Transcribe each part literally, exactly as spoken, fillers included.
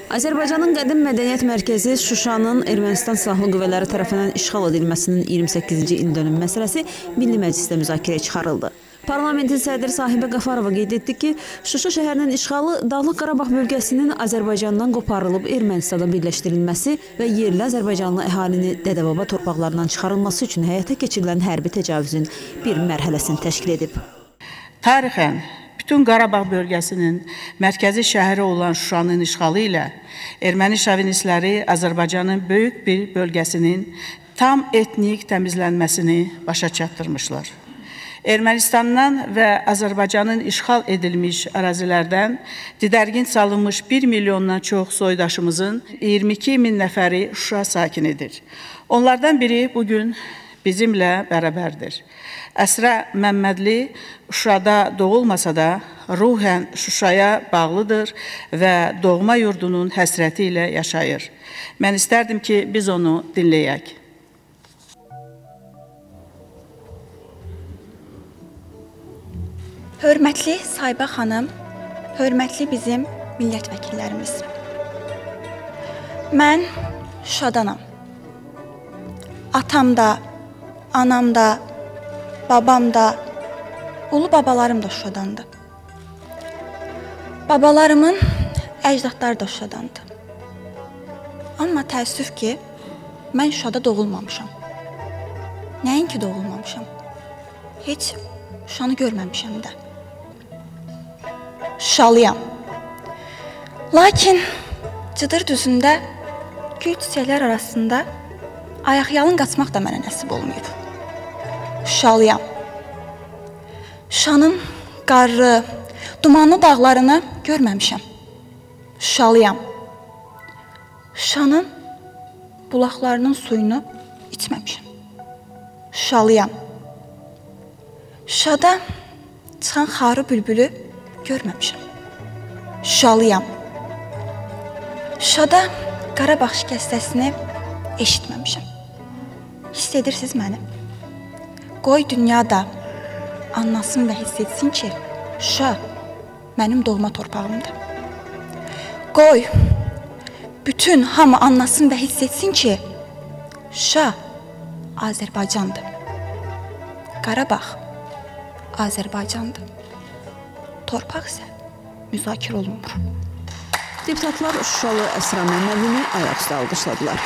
Azərbaycanın qədim mədəniyyət mərkəzi Şuşanın Ermənistan Silahlı Qüvvələri tərəfindən işğal edilməsinin iyirmi səkkizinci ildönüm məsələsi Milli Məclisdə müzakirəyə çıxarıldı. Parlamentin sədri Sahibə Qafarova qeyd etdi ki, Şuşa şəhərinin işğalı Dağlıq Qarabağ bölgəsinin Azərbaycandan qoparılıb Ermənistanda birləşdirilməsi və yerli Azərbaycanlı əhalini dədə-baba torpaqlarından çıxarılması üçün həyata keçirilən hərbi təcavüzün bir mərhələsini təşkil edib. Tarixən bütün Qarabağ bölgəsinin mərkəzi şəhəri olan Şuşanın işğalı ilə erməni şovinistləri Azərbaycanın böyük bir bölgəsinin tam etnik təmizlənməsini başa çatdırmışlar. Ermənistandan və Azərbaycanın işğal edilmiş ərazilərdən didərgin salınmış bir milyondan çox soydaşımızın iyirmi iki min nəfəri Şuşa sakinidir. Onlardan biri bugün bizimlə bərabərdir. Əsra Məmmədli Şuşada doğulmasa da ruhən Şuşaya bağlıdır və doğma yurdunun həsrəti ilə yaşayır. Mən istərdim ki, biz onu dinləyək. Hörmətli Sahibə xanım, hörmətli bizim millət vəkillərimiz. Mən Şuşadanam. Atam da, anam da, babam da, ulu babalarım da Şuşadandı. Babalarımın əcdadları da Şuşadandı. Amma təəssüf ki, mən Şuşada doğulmamışam. Nəinki doğulmamışam. Heç Şuşanı görməmişəm də. Şuşalıyam. Lakin Cıdır düzündə gül çiçəklər arasında ayaqyalın qaçmaq da mənə nəsib olmayıb. Şuşalıyam. Şuşanın qarlı, dumanlı dağlarını görməmişəm. Şuşalıyam. Şuşanın bulaqlarının suyunu içməmişəm. Şuşalıyam. Şuşada çıxan xarı bülbülü görməmişəm. Şuşalıyam. Şuşada Qarabağ şikəstəsini eşitməmişəm. Hiss edirsiniz məni? Qoy dünyada anlasın və hiss etsin ki, Şuşa mənim doğma torpağımdır. Qoy bütün hamı anlasın və hiss etsin ki, Şuşa Azərbaycandır. Qarabağ Azərbaycandır. Torpaq isə müzakirə olunmur. Deputatlar Şuşalı Əsra Məmmədlini ayaqüstə alqışladılar.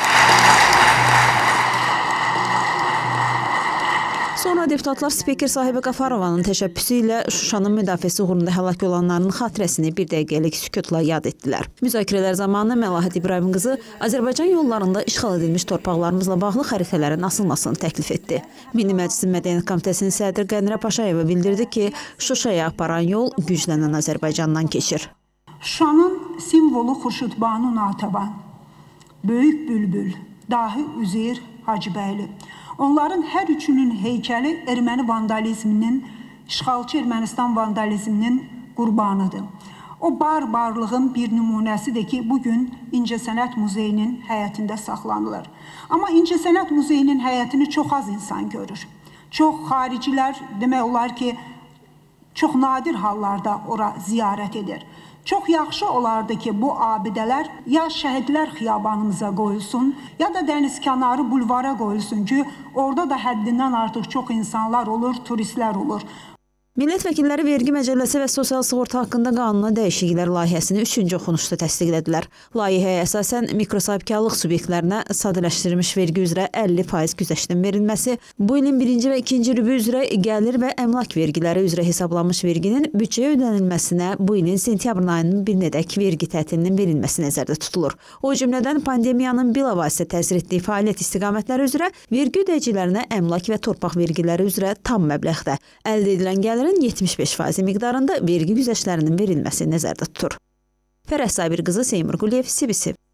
Sonra deputatlar Spiker Sahibə Qafarovanın təşəbbüsü ilə Şuşanın müdafiəsi uğrunda həlak olanların xatirəsini bir dəqiqəlik sükutla yad etdilər. Müzakirələr zamanı Məlahət İbrahim qızı Azərbaycan yollarında işğal edilmiş torpaqlarımızla bağlı xəritələrin asılmasını təklif etdi. Milli Məclisin Mədəniyyət Komitəsinin sədri Qənirə Paşayeva bildirdi ki, Şuşaya aparan yol güclənən Azərbaycandan keçir. Şuşanın simvolu Xurşudbanu Natəvan, Böyük Bülbül, Dahi Üzeyir Hacıbəyli. Onların hər üçünün heykəli erməni vandalizminin, işğalçı Ermənistan vandalizminin qurbanıdır. O barbarlığın bir nümunəsidir ki, bugün İncəsənət Muzeyinin həyətində saxlanılır. Amma İncəsənət Muzeyinin həyətini çox az insan görür. Çox xaricilər, demək olar ki, çox nadir hallarda ora ziyarət edir. Çox yaxşı olardı ki, bu abidələr ya şəhidlər xiyabanımıza qoyulsun, ya da dənizkənarı bulvara qoyulsun ki, orada da həddindən artıq çox insanlar olur, turistlər olur. Millət vəkilləri vergi məcəlləsi və sosial sığorta haqqında qanuna dəyişikliklər layihəsini üçüncü oxunuşda təsdiqlədilər. Layihəyə əsasən mikrosahibkarlıq subyektlərinə sadələşdirilmiş vergi üzrə əlli faiz güzəştin verilməsi, bu ilin birinci və ikinci rübü üzrə gəlir və əmlak vergiləri üzrə hesablanmış verginin büdcəyə ödənilməsinə bu ilin sentyabrın ayının birinədək vergi tətilinin verilməsi nəzərdə tutulur. O cümlədən pandemiyanın bilavasitə təsir etdiyi fəaliyyət istiqamətləri üzrə vergi ödəyicilərinə əmlak və torpaq vergiləri üzrə tam məbləğdə əldə edilən gəlir yetmiş beş faiz miqdarında vergi güzəştlərinin verilməsi nəzərdə tutulur. Fərəh Sabir qızı, Seymur Quliyev, C B C.